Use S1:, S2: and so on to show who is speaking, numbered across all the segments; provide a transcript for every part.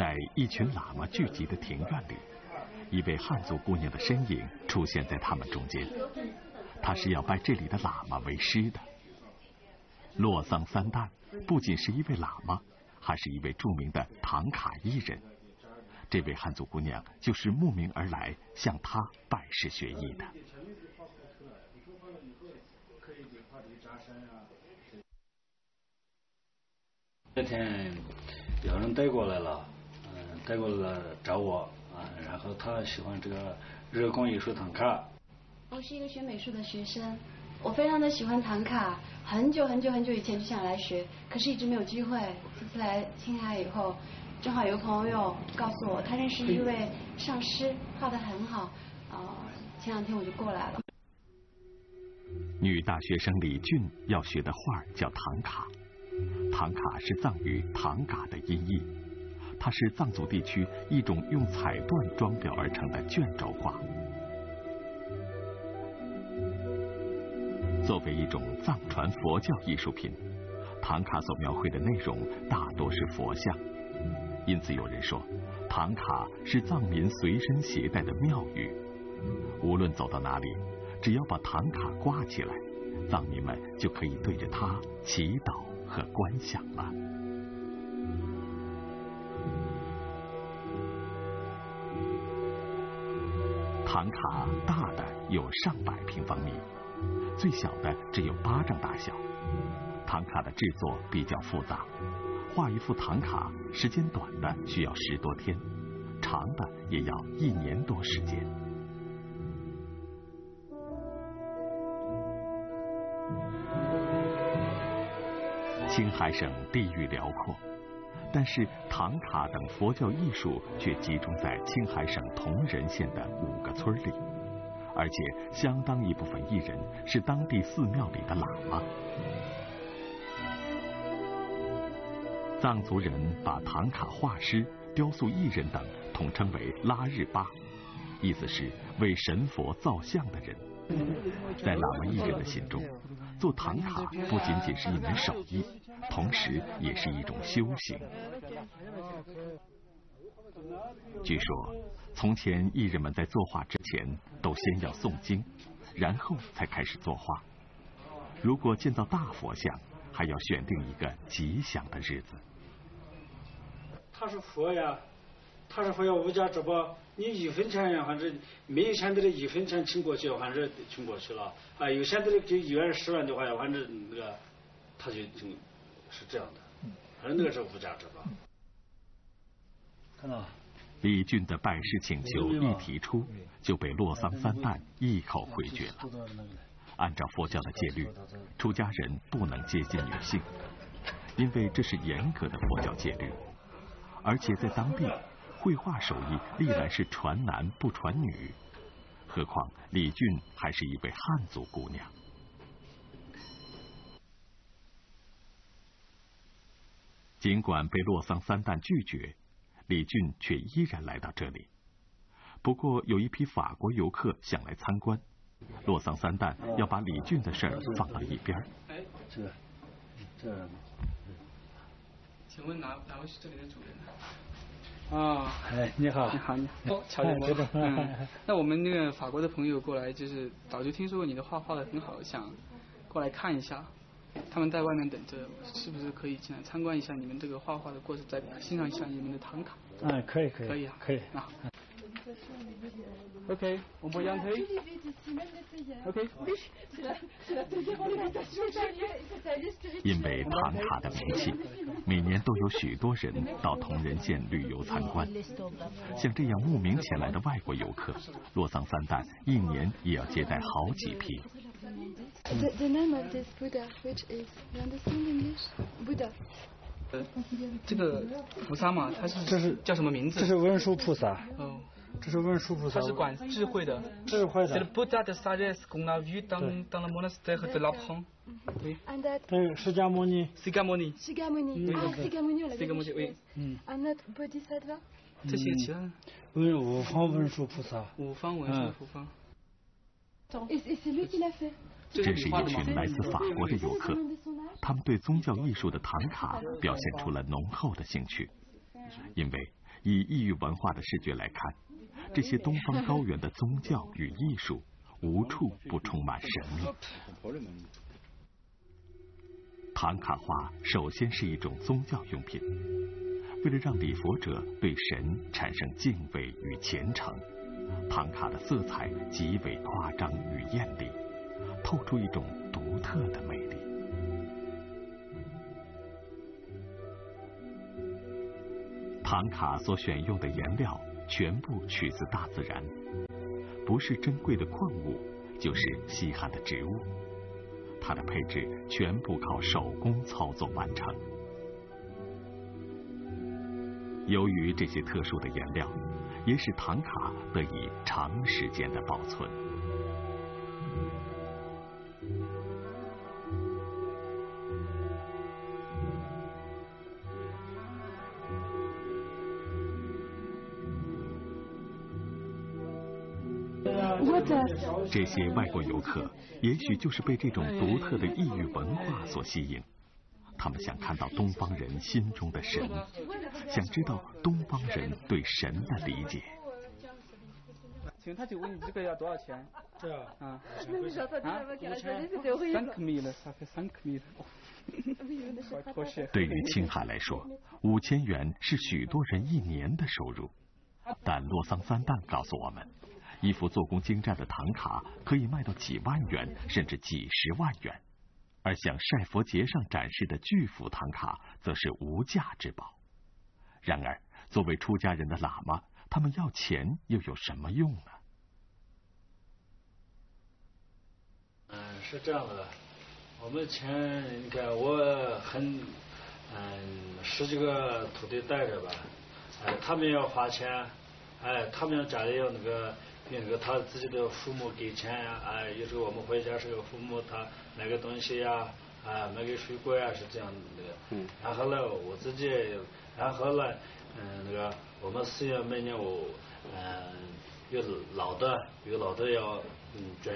S1: 在一群喇嘛聚集的庭院里，一位汉族姑娘的身影出现在他们中间。她是要拜这里的喇嘛为师的。洛桑三旦不仅是一位喇嘛，还是一位著名的唐卡艺人。这位汉族姑娘就是慕名而来向他拜师学艺的。
S2: 那天有人带过来了，带过来找我然后他喜欢这个日光艺术唐卡。
S3: 我是一个学美术的学生，我非常的喜欢唐卡，很久以前就想来学，可是一直没有机会。这次来青海以后，正好有个朋友告诉我，他认识一位上师，画得很好，前2天我就过来了。
S1: 女大学生李俊要学的画叫唐卡，唐卡是藏语唐嘎的音译，它是藏族地区一种用彩缎装裱而成的卷轴画。作为一种藏传佛教艺术品，唐卡所描绘的内容大多是佛像，因此有人说，唐卡是藏民随身携带的庙宇。无论走到哪里，只要把唐卡挂起来，藏民们就可以对着它祈祷和观想了。唐卡大的有上百平方米，最小的只有巴掌大小。唐卡的制作比较复杂，画一幅唐卡时间短的需要10多天，长的也要1年多时间。青海省地域辽阔，但是唐卡等佛教艺术却集中在青海省铜仁县的5个村里，而且相当一部分艺人是当地寺庙里的喇嘛。藏族人把唐卡画师、雕塑艺人等统称为拉日巴，意思是为神佛造像的人。在喇嘛艺人的心中，做唐卡不仅仅是一门手艺，同时也是一种修行。据说，从前艺人们在作画之前都先要诵经，然后才开始作画。如果建造大佛像，还要选定一个吉祥的日子。
S2: 他是佛呀，他是佛呀，无价之宝。你1分钱呀，反正没有钱的1分钱请过去，反正请过去了。有钱的就1万10万的话呀，反正那个他就是这样的。反正那个是无价之宝。看到。
S1: 李俊的拜师请求一提出，就被洛桑三旦一口回绝了。按照佛教的戒律，出家人不能接近女性，因为这是严格的佛教戒律。而且在当地，绘画手艺历来是传男不传女，何况李俊还是一位汉族姑娘。尽管被洛桑三旦拒绝，李俊却依然来到这里。不过有一批法国游客想来参观，洛桑三旦要把李俊的事儿放到一边。
S4: 请问哪位是这里的主人呢？
S2: 你好，
S4: 你好，乔主播。那我们那个法国的朋友过来，就是早就听说过你的画画的很好，想过来看一下。他们在外面等着，是不是可以进来参观一下你们这个画画的过程，再欣赏一下你们的唐卡？
S2: 可以
S4: 啊，
S2: 可以。
S4: OK， 我们羊腿。OK。
S1: 因为唐卡的名气，每年都有许多人到铜仁县旅游参观。像这样慕名前来的外国游客，洛桑三旦1年也要接待好几批。
S3: The name of this Buddha, which is, you understand English? Buddha.
S4: 这个菩萨嘛，这是叫什么名字？
S2: 这是文殊菩萨。
S4: 哦。
S2: 这是文殊菩萨。
S4: 他是管智慧的。
S2: 智慧的。
S4: C'est le Bouddha de sagesse qu'on a vu dans le monastère de l'Apprend. Oui.
S2: 对，释迦牟尼。
S3: 释迦牟尼，
S4: oui.
S3: And that Bodhisattva.
S4: 这些其他的。
S2: 五方文殊菩萨。
S4: 五方文殊菩萨。
S1: 这是一群来自法国的游客，他们对宗教艺术的唐卡表现出了浓厚的兴趣，因为以异域文化的视觉来看，这些东方高原的宗教与艺术无处不充满神秘。唐卡花首先是一种宗教用品，为了让礼佛者对神产生敬畏与虔诚，唐卡的色彩极为夸张与艳丽，透出一种独特的美丽。唐卡所选用的颜料全部取自大自然，不是珍贵的矿物，就是稀罕的植物。它的配置全部靠手工操作完成。由于这些特殊的颜料，也使唐卡得以长时间的保存。这些外国游客也许就是被这种独特的异域文化所吸引，他们想看到东方人心中的神，想知道东方人对神的理解。
S4: 请问他就问你这个要多少钱？
S2: 这啊
S1: 对于青海来说，5000元是许多人一年的收入。但洛桑三旦告诉我们，一幅做工精湛的唐卡可以卖到几万元，甚至几十万元。而像晒佛节上展示的巨幅唐卡，则是无价之宝。然而，作为出家人的喇嘛，他们要钱又有什么用呢？
S2: 是这样的，我们钱，你看我十几个徒弟带着吧，他们要花钱，他们家里要那个他自己的父母给钱呀，有时候我们回家是父母他买个东西呀，买个水果呀，是这样的。然后呢，我自己，然后呢，我们寺院每年有老的要捐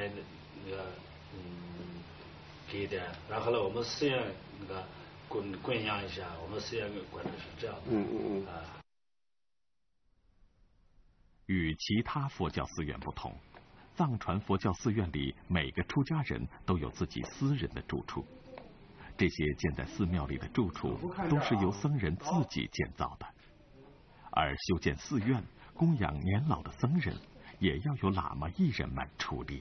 S2: 给一点，然后呢，我们寺院供养一下，我们寺院管的是这样的。
S1: 与其他佛教寺院不同，藏传佛教寺院里每个出家人都有自己私人的住处。这些建在寺庙里的住处都是由僧人自己建造的，而修建寺院、供养年老的僧人，也要由喇嘛艺人们出力。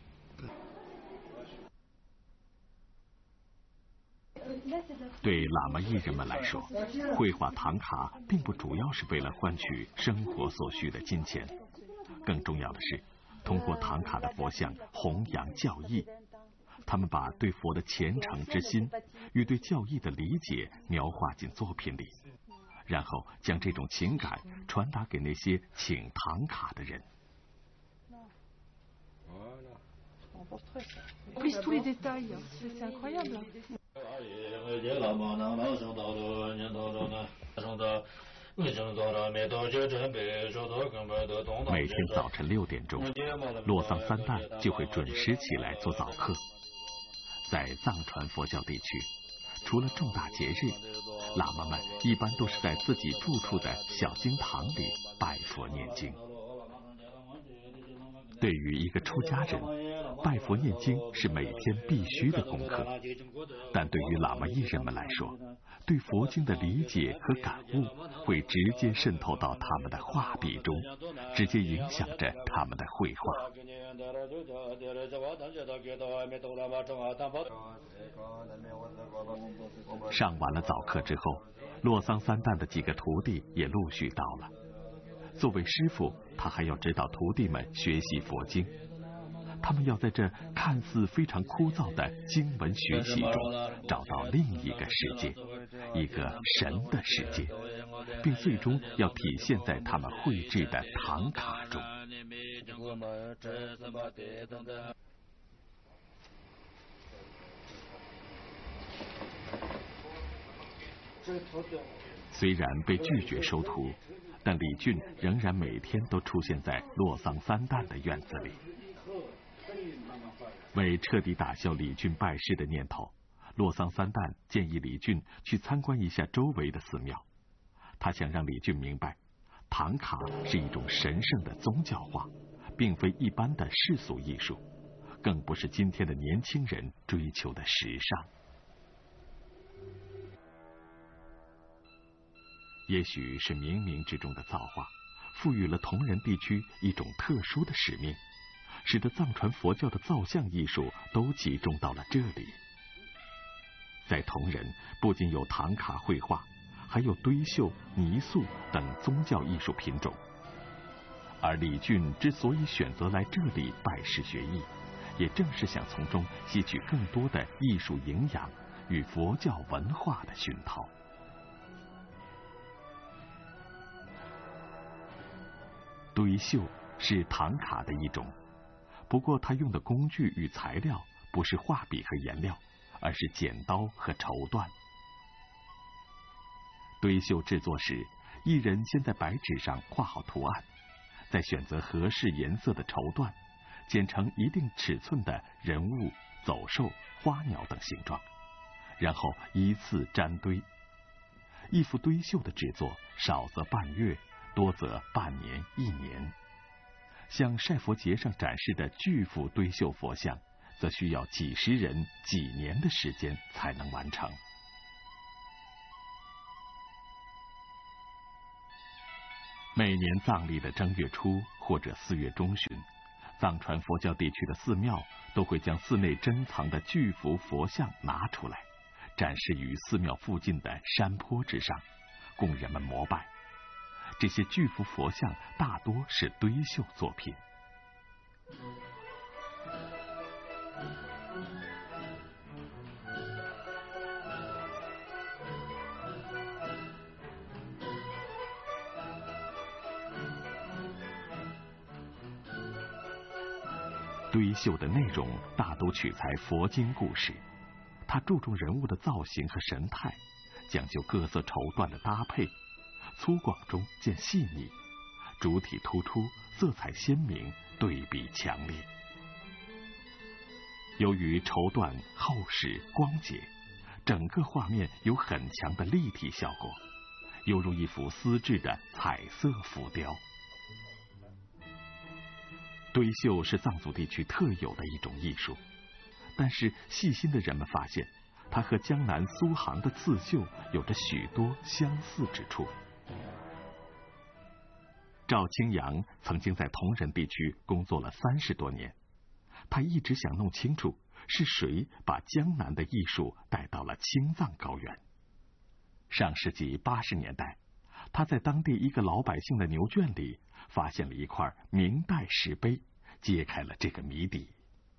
S1: 对喇嘛艺人们来说，绘画唐卡并不主要是为了换取生活所需的金钱，更重要的是通过唐卡的佛像弘扬教义。他们把对佛的虔诚之心与对教义的理解描画进作品里，然后将这种情感传达给那些请唐卡的人。每天早晨6点钟，洛桑三旦就会准时起来做早课。在藏传佛教地区，除了重大节日，喇嘛们一般都是在自己住处的小经堂里拜佛念经。对于一个出家人，拜佛念经是每天必须的功课，但对于喇嘛艺人们来说，对佛经的理解和感悟会直接渗透到他们的画笔中，直接影响着他们的绘画。上完了早课之后，洛桑三旦的几个徒弟也陆续到了。作为师傅，他还要指导徒弟们学习佛经。他们要在这看似非常枯燥的经文学习中找到另一个世界，一个神的世界，并最终要体现在他们绘制的唐卡中。虽然被拒绝收徒，但李俊仍然每天都出现在洛桑三旦的院子里。为彻底打消李俊拜师的念头，洛桑三旦建议李俊去参观一下周围的寺庙。他想让李俊明白， 唐卡是一种神圣的宗教画，并非一般的世俗艺术，更不是今天的年轻人追求的时尚。也许是冥冥之中的造化，赋予了铜仁地区一种特殊的使命，使得藏传佛教的造像艺术都集中到了这里。在铜仁不仅有唐卡绘画，还有堆绣、泥塑等宗教艺术品种。而李俊之所以选择来这里拜师学艺，也正是想从中吸取更多的艺术营养与佛教文化的熏陶。堆绣是唐卡的一种，不过他用的工具与材料不是画笔和颜料，而是剪刀和绸缎。堆绣制作时，艺人先在白纸上画好图案，再选择合适颜色的绸缎，剪成一定尺寸的人物、走兽、花鸟等形状，然后依次粘堆。一幅堆绣的制作少则半月，多则半年、1年。像晒佛节上展示的巨幅堆绣佛像，则需要几十人、几年的时间才能完成。每年藏历的正月初或者4月中旬，藏传佛教地区的寺庙都会将寺内珍藏的巨幅佛像拿出来，展示于寺庙附近的山坡之上，供人们膜拜。这些巨幅佛像大多是堆绣作品。堆绣的内容大都取材佛经故事，它注重人物的造型和神态，讲究各色绸缎的搭配，粗犷中见细腻，主体突出，色彩鲜明，对比强烈。由于绸缎厚实光洁，整个画面有很强的立体效果，犹如一幅丝质的彩色浮雕。堆绣是藏族地区特有的一种艺术，但是细心的人们发现，它和江南苏杭的刺绣有着许多相似之处。赵青阳曾经在铜仁地区工作了30多年，他一直想弄清楚是谁把江南的艺术带到了青藏高原。上世纪80年代，他在当地一个老百姓的牛圈里发现了一块明代石碑，揭开了这个谜底。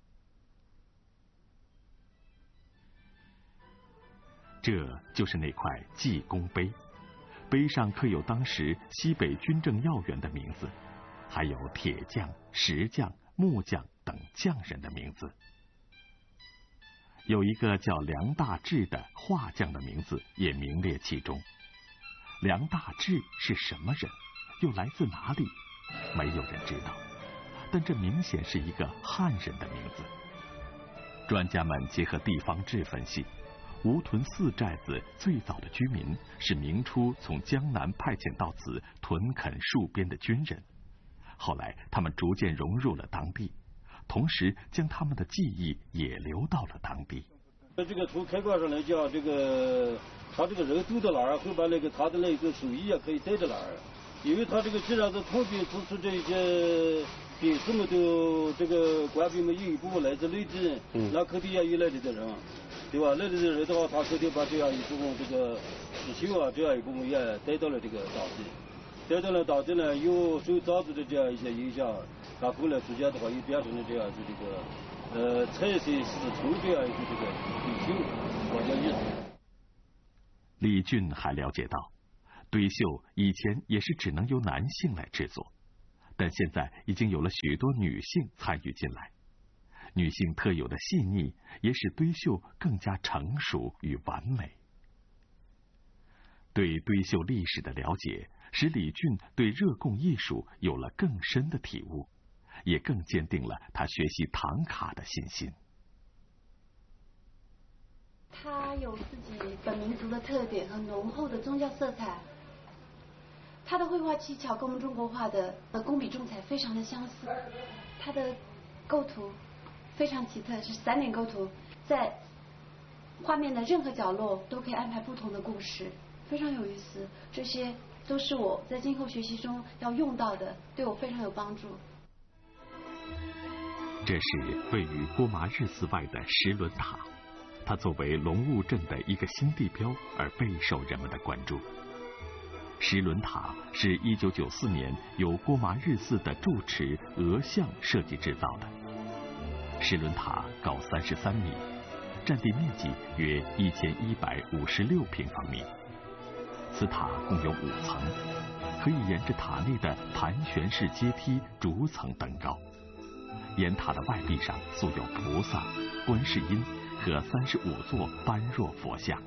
S1: 这就是那块济公碑，碑上刻有当时西北军政要员的名字，还有铁匠、石匠、木匠等匠人的名字。有一个叫梁大志的画匠的名字也名列其中。梁大志是什么人，又来自哪里，没有人知道，但这明显是一个汉人的名字。专家们结合地方志分析，吴屯4寨子最早的居民是明初从江南派遣到此屯垦戍边的军人，后来他们逐渐融入了当地，同时将他们的技艺也流到了当地。
S5: 这个从客观上来讲，他这个人走到哪儿，会把他的那个手艺可以带到哪儿，因为他这个既然是统兵出这些兵士们都官兵们有一部分来自内地，那肯定也有来的人，对吧？来的人的话，他肯定把这样一部分刺绣这样一部分也带到了当地，带到了当地呢，又受藏族的这样一些影响，然后呢，逐渐的话又变成了这样彩色丝绸这样一个堆绣佛教艺术。
S1: 李俊还了解到，堆绣以前也是只能由男性来制作，但现在已经有了许多女性参与进来。女性特有的细腻也使堆绣更加成熟与完美。对堆绣历史的了解，使李俊对热贡艺术有了更深的体悟，也更坚定了他学习唐卡的信心。
S3: 它有自己本民族的特点和浓厚的宗教色彩。 他的绘画技巧跟我们中国画的工笔重彩非常的相似，他的构图非常奇特，是散点构图，在画面的任何角落都可以安排不同的故事，非常有意思。这些都是我在今后学习中要用到的，对我非常有帮助。
S1: 这是位于郭麻日寺外的石轮塔，它作为龙雾镇的一个新地标而备受人们的关注。石轮塔是1994年由郭麻日寺的住持额相设计制造的。石轮塔高33米，占地面积约1156平方米。此塔共有5层，可以沿着塔内的盘旋式阶梯逐层登高。沿塔的外壁上塑有菩萨、观世音和35座般若佛像。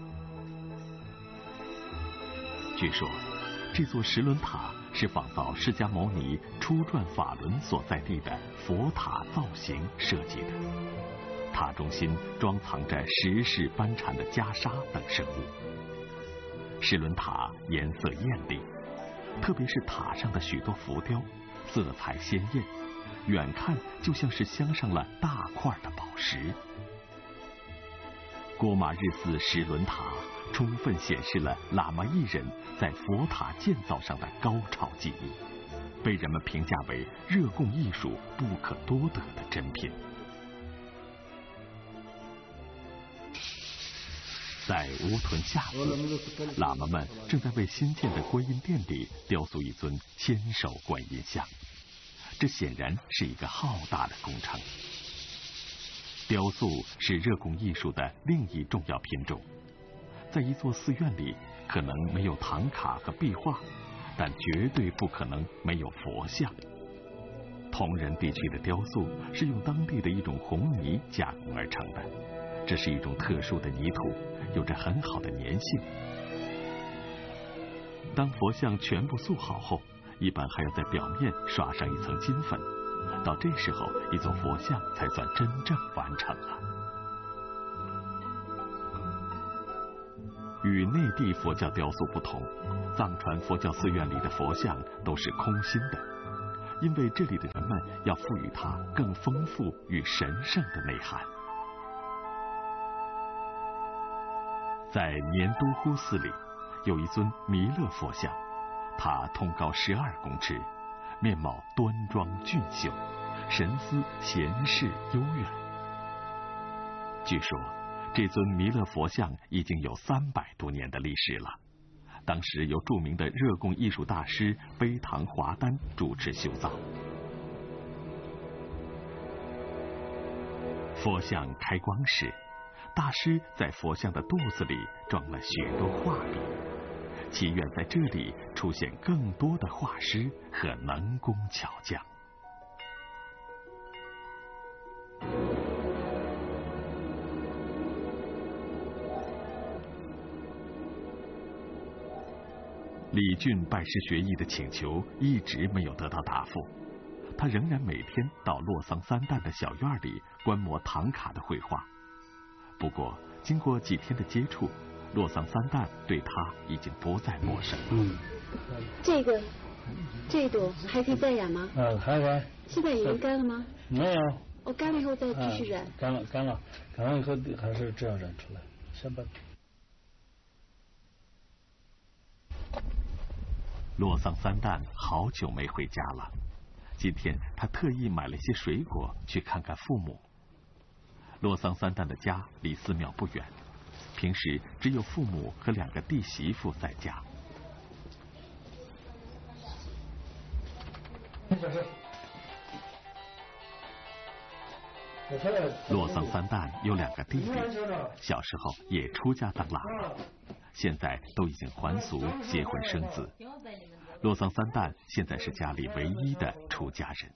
S1: 据说，这座石轮塔是仿造释迦牟尼初转法轮所在地的佛塔造型设计的。塔中心装藏着石室斑缠的袈裟等圣物。石轮塔颜色艳丽，特别是塔上的许多浮雕，色彩鲜艳，远看就像是镶上了大块的宝石。郭麻日寺石轮塔充分显示了喇嘛艺人在佛塔建造上的高超技艺，被人们评价为热贡艺术不可多得的珍品。在乌屯下寺，喇嘛们正在为新建的观音殿里雕塑一尊千手观音像，这显然是一个浩大的工程。雕塑是热贡艺术的另一重要品种。在一座寺院里，可能没有唐卡和壁画，但绝对不可能没有佛像。铜仁地区的雕塑是用当地的一种红泥加工而成的，这是一种特殊的泥土，有着很好的粘性。当佛像全部塑好后，一般还要在表面刷上一层金粉，到这时候，一座佛像才算真正完成了。与内地佛教雕塑不同，藏传佛教寺院里的佛像都是空心的，因为这里的人们要赋予它更丰富与神圣的内涵。在年都呼寺里，有一尊弥勒佛像，它通高12公尺，面貌端庄俊秀，神思闲适悠远。据说这尊弥勒佛像已经有300多年的历史了，当时由著名的热贡艺术大师悲堂华丹主持修造。佛像开光时，大师在佛像的肚子里装了许多画笔，祈愿在这里出现更多的画师和能工巧匠。李俊拜师学艺的请求一直没有得到答复，他仍然每天到洛桑三旦的小院里观摩唐卡的绘画。不过，经过几天的接触，洛桑三旦对他已经不再陌生。
S3: 这一朵还可以再染吗？
S6: 还可以。
S3: 现在已经干了吗？
S6: 没有。
S3: 我干了以后再继续染。
S6: 干了以后还是这样染出来。先把。
S1: 洛桑三旦好久没回家了，今天他特意买了些水果去看看父母。洛桑三旦的家离寺庙不远，平时只有父母和2个弟媳妇在家。洛桑三旦有2个弟弟，小时候也出家当喇嘛，现在都已经还俗结婚生子。洛桑三旦现在是家里唯一的出家人。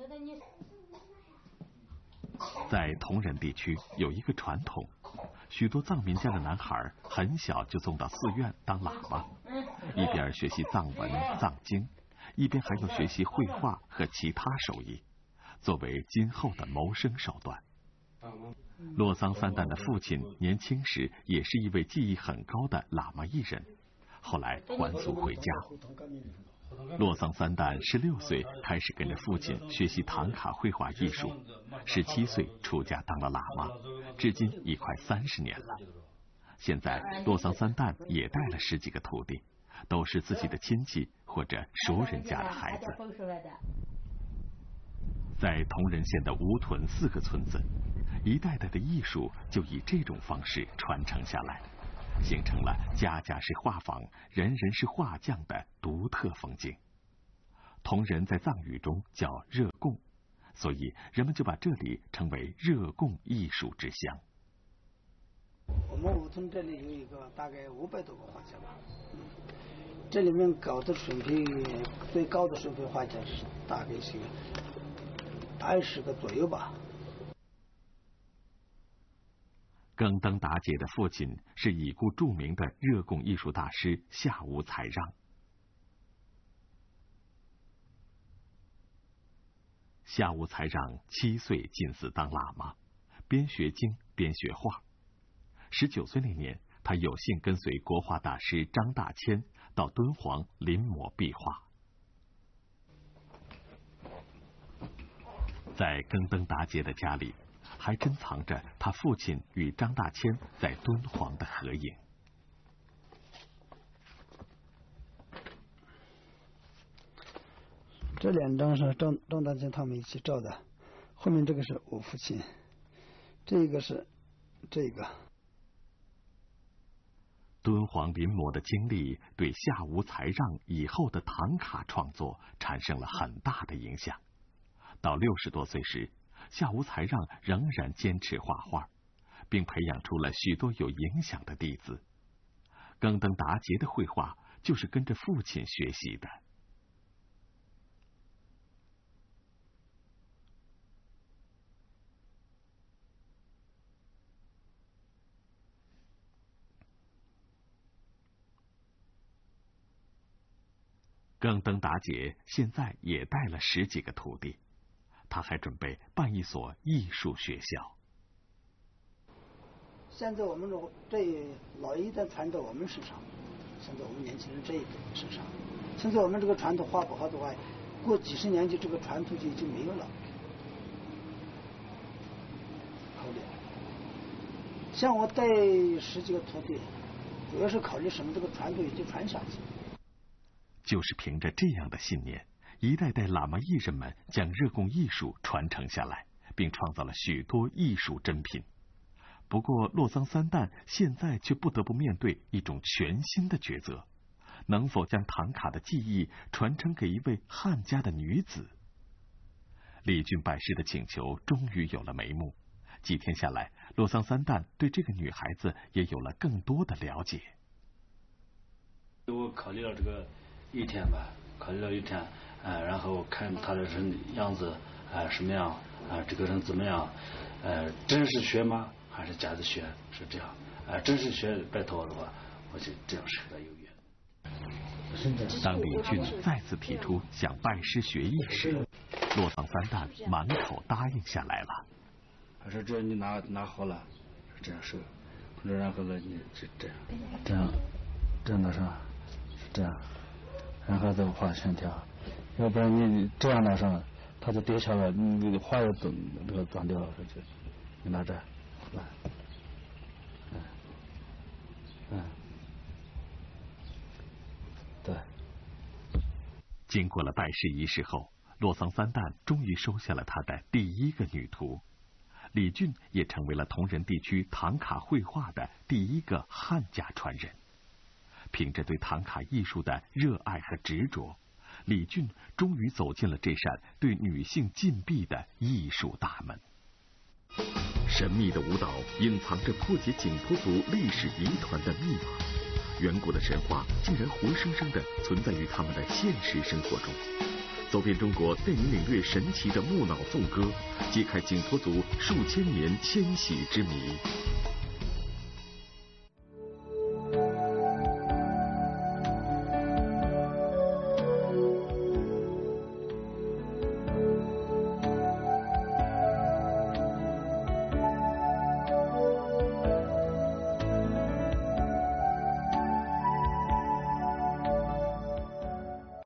S1: 在铜仁地区有一个传统，许多藏民家的男孩很小就送到寺院当喇嘛，一边学习藏文藏经，一边还要学习绘画和其他手艺，作为今后的谋生手段。洛桑三旦的父亲年轻时也是一位技艺很高的喇嘛艺人， 后来还俗回家。洛桑三旦16岁开始跟着父亲学习唐卡绘画艺术，17岁出家当了喇嘛，至今已快30年了。现在洛桑三旦也带了10几个徒弟，都是自己的亲戚或者熟人家的孩子。在铜仁县的吴屯4个村子，一代代的艺术就以这种方式传承下来，形成了家家是画坊，人人是画匠的独特风景。铜仁在藏语中叫热贡，所以人们就把这里称为热贡艺术之乡。
S7: 我们吴屯这里有一个大概500多个画家吧，这里面高的水平，最高的水平画家是大概是20个左右吧。
S1: 耿登达杰的父亲是已故著名的热贡艺术大师夏无才让。夏无才让7岁进寺当喇嘛，边学经边学画。19岁那年，他有幸跟随国画大师张大千到敦煌临摹壁画。在耿登达杰的家里，还珍藏着他父亲与张大千在敦煌的合影。
S7: 这2张是张大千他们一起照的，后面这个是我父亲，这个是这个。
S1: 敦煌临摹的经历对夏无才让以后的唐卡创作产生了很大的影响。到60多岁时，夏无才让仍然坚持画画，并培养出了许多有影响的弟子。耿登达杰的绘画就是跟着父亲学习的。耿登达杰现在也带了10几个徒弟，他还准备办一所艺术学校。
S7: 现在我们这老一代传到我们身上，现在我们年轻人这一代身上，现在我们这个传统画不好的话，过几十年就这个传统就已经没有了。考虑，像我带10几个徒弟，主要是考虑什么？这个传统已经传下去。
S1: 就是凭着这样的信念，一代代喇嘛艺人们将热贡艺术传承下来，并创造了许多艺术珍品。不过洛桑三旦现在却不得不面对一种全新的抉择，能否将唐卡的技艺传承给一位汉家的女子？李俊拜师的请求终于有了眉目，几天下来，洛桑三旦对这个女孩子也有了更多的了解。
S2: 我考虑了这个1天吧，考虑了1天，然后看他的人样子，什么样，这个人怎么样，真是学吗？还是假的学？是这样，真是学拜托的话，我就这样是的有缘。
S1: 当李俊再次提出想拜师学艺时，洛桑三旦满口答应下来了。
S2: 他说：“这你拿好了，是这样收，然后呢，你这样，
S6: 这样的是吧？是这样。”然后再画线条，要不然你这样拿上，它就跌下来，你画要断掉了，就你拿这，来，对。
S1: 经过了拜师仪式后，洛桑三旦终于收下了他的第1个女徒，李俊也成为了铜仁地区唐卡绘画的第1个汉家传人。凭着对唐卡艺术的热爱和执着，李俊终于走进了这扇对女性禁闭的艺术大门。神秘的舞蹈隐藏着破解景颇族历史疑团的密码，远古的神话竟然活生生地存在于他们的现实生活中。走遍中国，带你领略神奇的木脑颂歌，揭开景颇族数千年迁徙之谜。